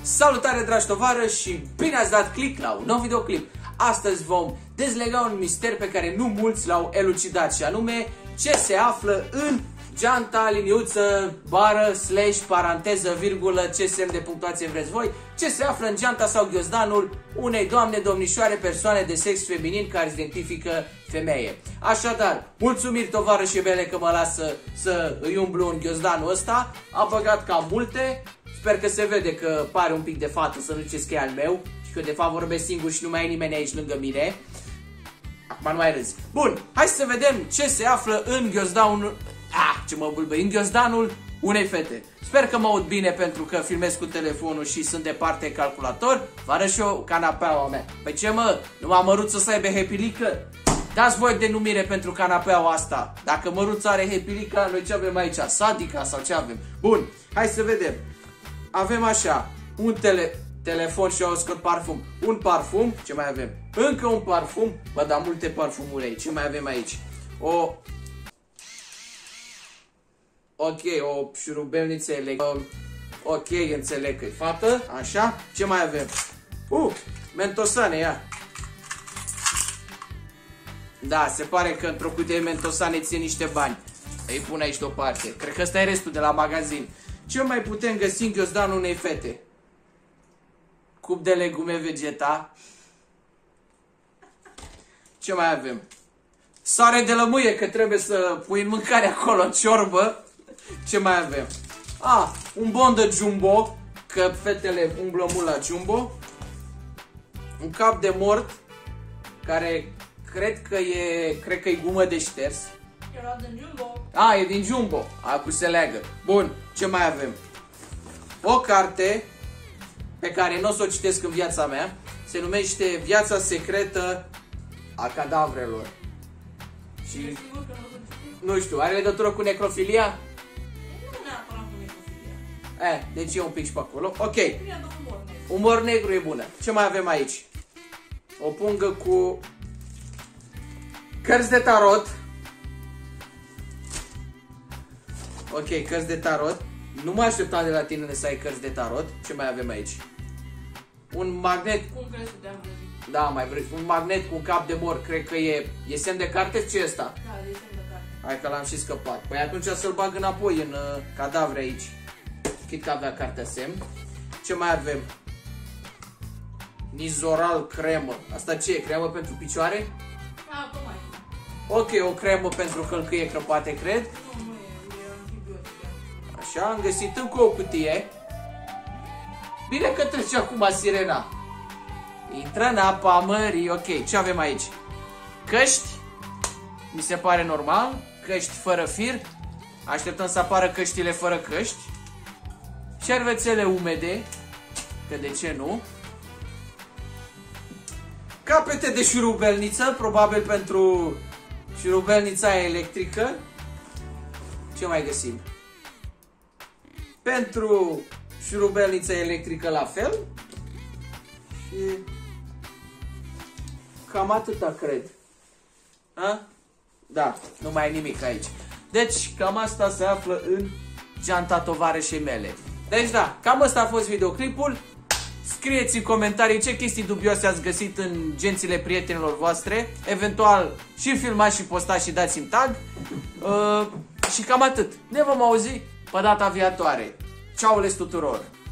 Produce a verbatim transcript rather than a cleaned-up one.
Salutare dragi tovarăși și bine ați dat click la un nou videoclip. Astăzi vom dezlega un mister pe care nu mulți l-au elucidat și anume ce se află în geanta, liniuță, bară, slash, paranteză, virgulă, ce semn de punctuație vreți voi, ce se află în geanta sau ghiozdanul unei doamne, domnișoare, persoane de sex feminin care se identifică femeie. Așadar, mulțumiri tovarășii mele că mă lasă să îi umblu în ghiozdanul ăsta, am băgat cam multe, sper că se vede că pare un pic de fată, să nu ziceți că e al meu și că de fapt vorbesc singur și nu mai e nimeni aici lângă mine. Acum nu mai râzi. Bun, hai să vedem ce se află în ghiozdanul... Ah, ce mă bulbăi, în ghiozdanul unei fete. Sper că mă aud bine pentru că filmez cu telefonul și sunt departe calculator. Vă arăt și eu canapeaua mea. Păi ce mă, numai măruță să aibă hepilică? Dați voi denumire pentru canapeaua asta. Dacă măruța are hepilica, noi ce avem aici? Sadica sau ce avem? Bun, hai să vedem. Avem așa, un tele... telefon și eu scot parfum. Un parfum, ce mai avem? Încă un parfum. Bă, dar multe parfumuri aici. Ce mai avem aici? O... Ok, o șurubelniță electrică. Ok, înțeleg că e fată. Așa, ce mai avem? Uh, mentosane, ia. Da, se pare că într-o cutie mentosane ține niște bani. Îi pun aici deoparte. Cred că ăsta e restul de la magazin. Ce mai putem găsi în ghiozdanul unei fete? Cup de legume vegeta. Ce mai avem? Sare de lămâie, că trebuie să pui în mâncare acolo, ciorbă. Ce mai avem? Ah, un bon de jumbo, că fetele umblă mult la jumbo. Un cap de mort, care cred că e, cred că e gumă de șters. Era din jumbo. Ah, e din jumbo. Acum se leagă. Bun, ce mai avem? O carte pe care nu o să o citesc în viața mea. Se numește Viața secretă a cadavrelor. Și nu știu, are legătură cu necrofilia? Nu neapărat cu necrofilia. Eh, deci e un pic și pe acolo. Ok. Umor negru e bună. Ce mai avem aici? O pungă cu cărți de tarot. Ok, cărți de tarot. Nu mă așteptam de la tine să ai cărți de tarot. Ce mai avem aici? Un magnet. Cum crezi că te-am văzut? Da, mai vrei. Un magnet cu un cap de mor. Cred că e... E semn de carte? Ce e ăsta? Da, e semn de carte. Hai că l-am și scăpat. Păi atunci să-l bag înapoi în uh, cadavre aici. Chit că avea cartea semn. Ce mai avem? Nizoral cremă. Asta ce e? Cremă pentru picioare? Da, tocmai. Ok, o cremă pentru hâlcâie crăpate, cred. Nu, nu e, e antibiotică. Așa, am găsit încă o cutie. Bine că trece acum sirena. Intră în apa mării. Ok, ce avem aici? Căști. Mi se pare normal. Căști fără fir. Așteptăm să apară căștile fără căști. Șervețele umede. Că de ce nu? Capete de șurubelniță. Probabil pentru șurubelnița electrică. Ce mai găsim? Pentru șurubelnița electrică la fel. Și cam atâta cred. A? Da, nu mai e nimic aici. Deci cam asta se află în geanta tovarășei mele. Deci da, cam asta a fost videoclipul. Scrieți în comentarii ce chestii dubioase ați găsit în gențile prietenilor voastre. Eventual și filmați și postați și dați-mi tag. uh, Și cam atât. Ne vom auzi pe data viitoare. Ceau les tuturor!